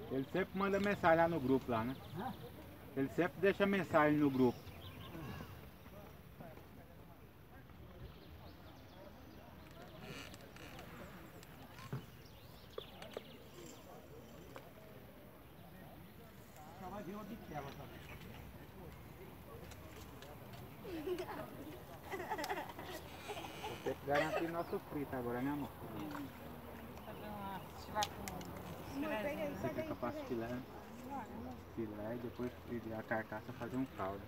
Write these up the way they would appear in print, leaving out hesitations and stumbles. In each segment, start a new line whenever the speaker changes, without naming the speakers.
Ele sempre manda mensagem lá no grupo lá, né?
Hã?
Ele sempre deixa mensagem no grupo.
Só vai vir uma biquela também.
Você que garantir nosso frito agora, né, amor?
Fazer uma churrasco.
Você fica para filé, né? Filé e depois a carcaça fazer um caldo.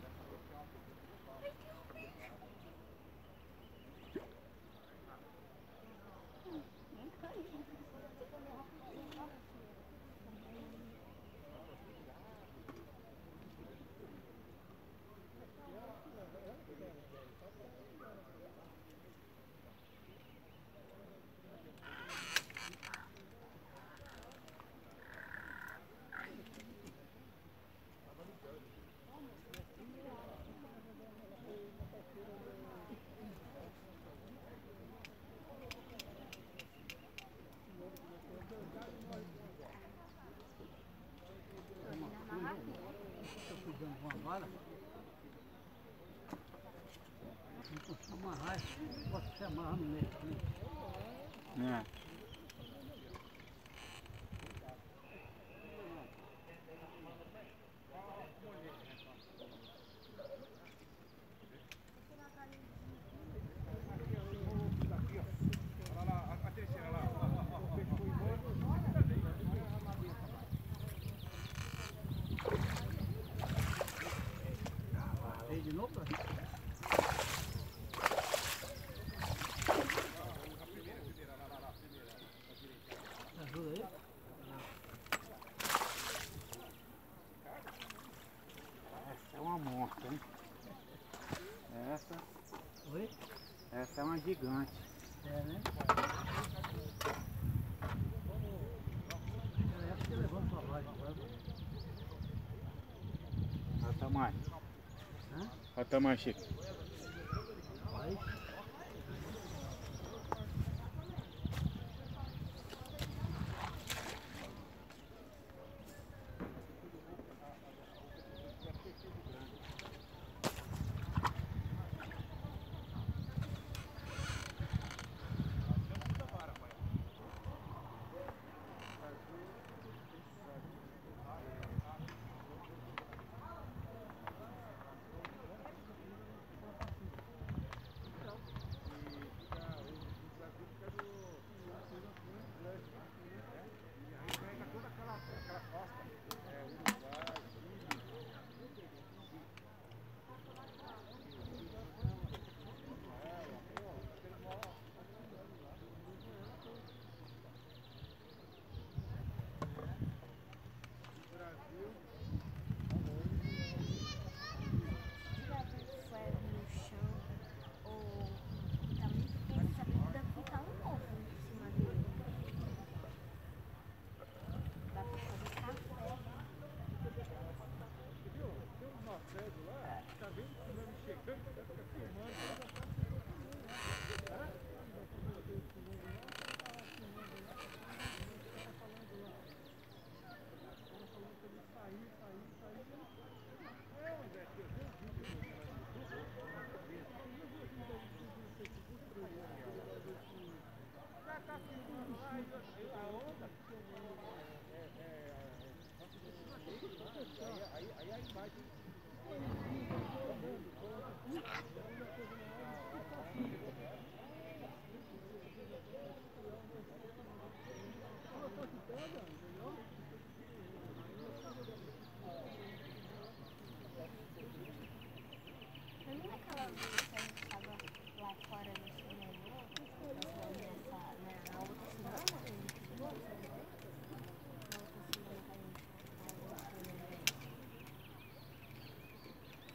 Estou cuidando de uma vara. Não consigo amarrar, posso se amarrar no meio aqui.
É.
Aí de novo? Ajuda aí?
Essa é uma monstra, hein?
Oi?
Essa é uma gigante.
É, né? É essa que levando pra baixo agora.
Olha o tamanho.
Hã?
Olha o tamanho, Chico.
Vai.
Lembra aquela vez que a gente tava lá fora no cinema? Na outra semana que a gente viu? Na outra semana que a gente tava no cinema.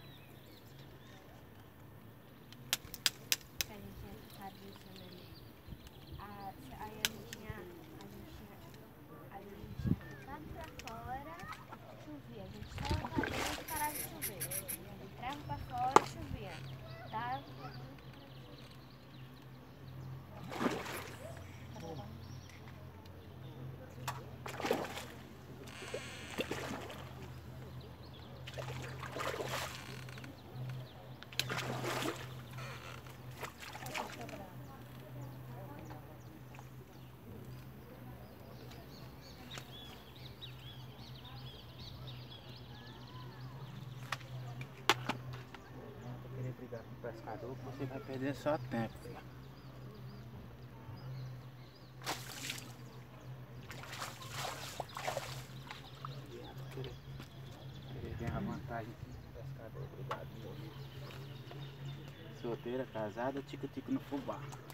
brigar com o pescador, você vai perder só tempo, filho. Querer ganhar vantagem com o pescador, obrigado, meu amigo. Solteira, casada, tico-tico no fubá.